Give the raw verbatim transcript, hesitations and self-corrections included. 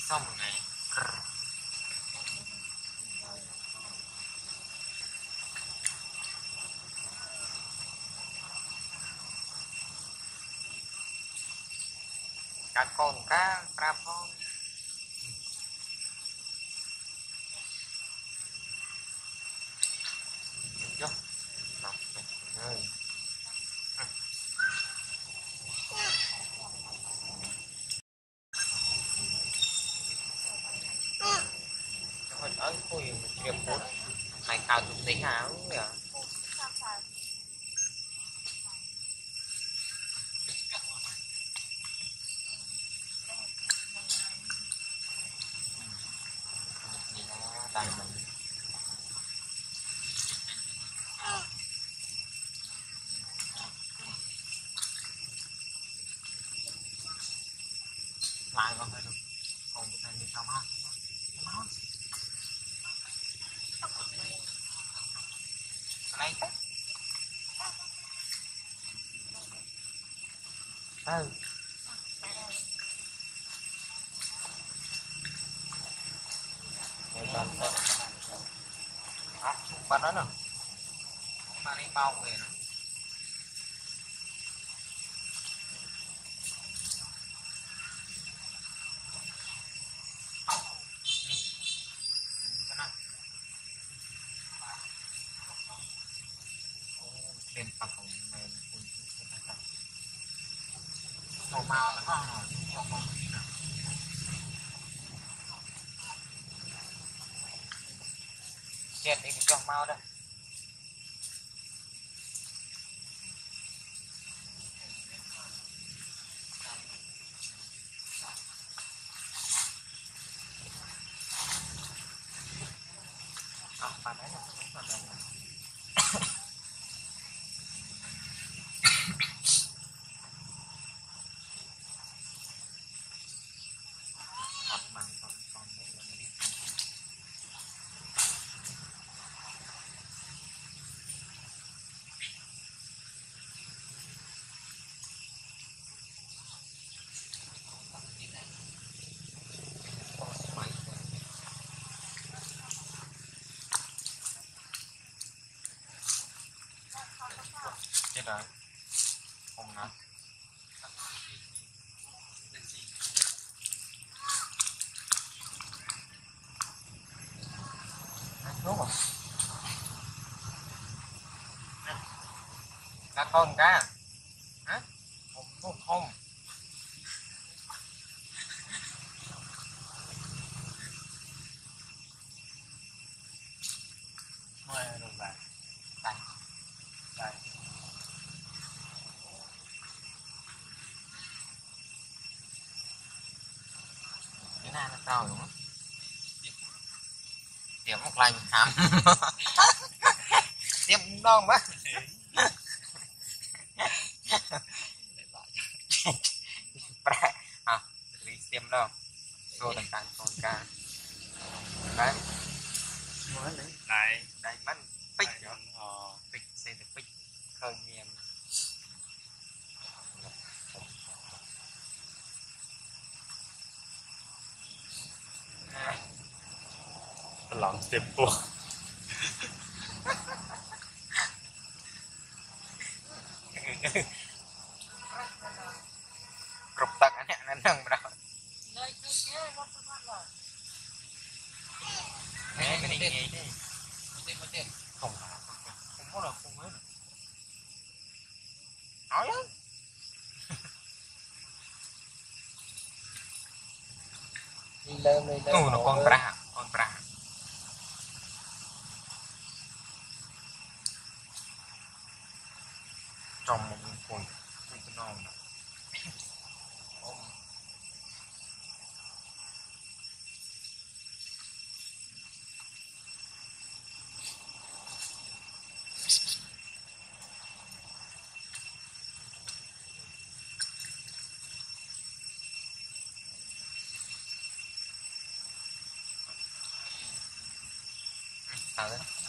xong một ngày cá con cá pra con chưa đọc ơi ở khu vực nghiệp bốn mày cào tụi tính hả không nhỉ tại mình lại con hơi được còn này thì sao ha đây ừ à, bạn đó nè bạn đi bao về nó lên tập của mình màu màu nó ngon rồi màu màu chết đi cái trong màu đây à, bạn đấy là bạn đấy chết rồi không nè đúng rồi cá con cá hả không không không mời rồi bạn đây đây cái này nó to đúng không điểm một lành khám tiếp đông quá à đi xem đâu xô đằng càng con ca đấy đây đây mắt pích pích xe thì pích khơi miền lòng tiếp buộc cục tắc anh nó nâng vào đấy cái này nghe đấy không không có đâu không mới nói lắm ừ nó con bra con bra trong một con con non sao đấy